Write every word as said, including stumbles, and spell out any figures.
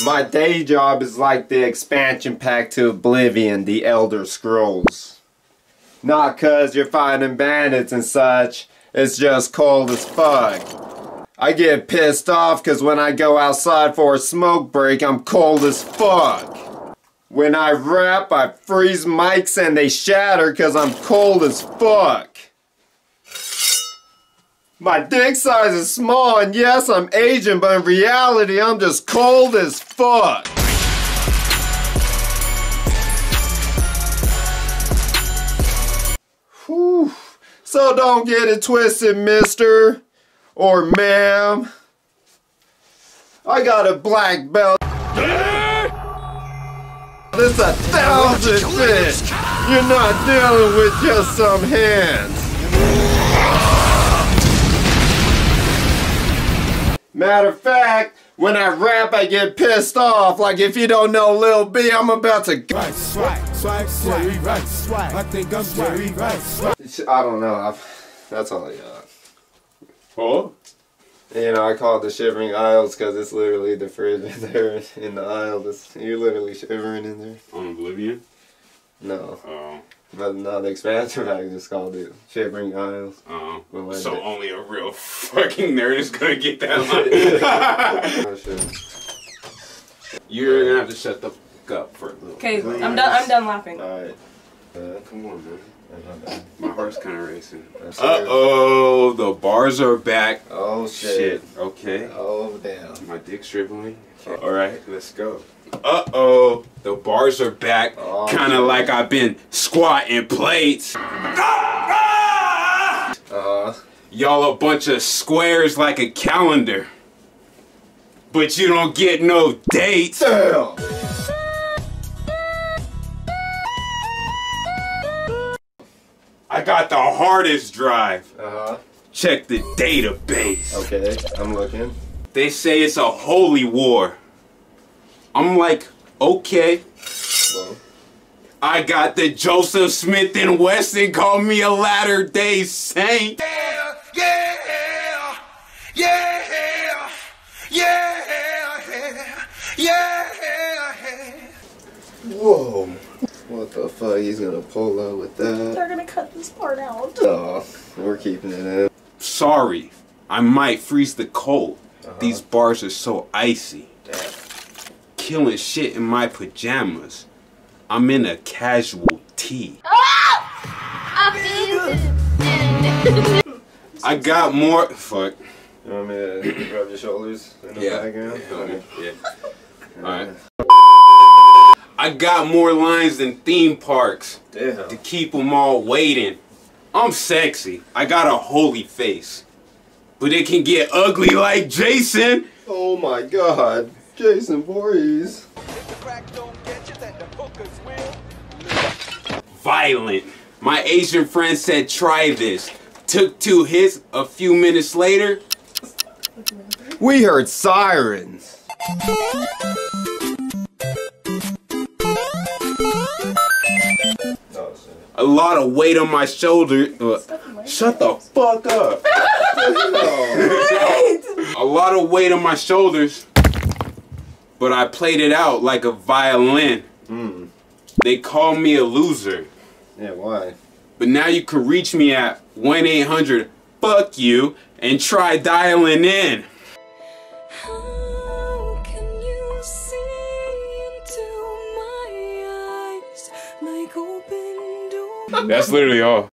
My day job is like the expansion pack to Oblivion, the Elder Scrolls. Not cause you're fighting bandits and such, it's just cold as fuck. I get pissed off cause when I go outside for a smoke break, I'm cold as fuck. When I rap, I freeze mics and they shatter cause I'm cold as fuck. My dick size is small and yes, I'm Asian, but in reality, I'm just cold as fuck. Whew. So don't get it twisted, mister or ma'am. I got a black belt. This a thousand fish. You're not dealing with just some hands. Matter of fact, when I rap, I get pissed off. Like if you don't know Lil B, I'm about to go. Right, swag, swag, swag, right, swag. I think I'm swag, right, swag. I don't know. I've, that's all I got. Oh? You know, I call it the Shivering Isles because it's literally the fridge there in the aisle. It's, you're literally shivering in there. On Oblivion? No. Oh. But no, the expansion pack just called it Shivering Isles. Oh. Well, So did. only a real fucking nerd is gonna get that line. Oh, shit. You're gonna have to shut the fuck up for a little. Okay, bit. I'm done. I'm done laughing. Alright. Uh, Come on, man. okay. My heart's kind of racing. That's Uh oh, the bars are back. Oh shit. Shit. Okay. Oh damn. My dick's dribbling. All right, let's go. Uh oh, the bars are back. Oh, kind of like I've been squatting plates. Uh, Y'all a bunch of squares like a calendar, but you don't get no dates. damn. I got the hardest drive. Uh-huh. Check the database. Okay, I'm looking. They say it's a holy war. I'm like, okay. Well, I got the Joseph Smith and Wesson, call me a Latter-day Saint. Yeah, yeah, yeah, yeah, yeah. whoa. What the fuck? He's gonna pull up with that. They're gonna cut this part out. Oh, we're keeping it in. Sorry, I might freeze the cold. Uh-huh. These bars are so icy. Damn. Killing shit in my pajamas. I'm in a casual tee. I got more. Fuck. You want me to rub your shoulders in the Yeah. background? Okay. Yeah. Alright. I got more lines than theme parks Damn. to keep them all waiting. I'm sexy. I got a holy face. But it can get ugly like Jason. Oh my god. Jason Voorhees. Violent. My Asian friend said try this. Took two hits. A few minutes later, We heard sirens. a lot of weight on my shoulder. Uh, shut the fuck up. A lot of weight on my shoulders. But I played it out like a violin. Mm. They call me a loser. Yeah, why? But now you can reach me at one eight hundred fuck you and try dialing in. How can you see into my eyes like open doors? That's literally all.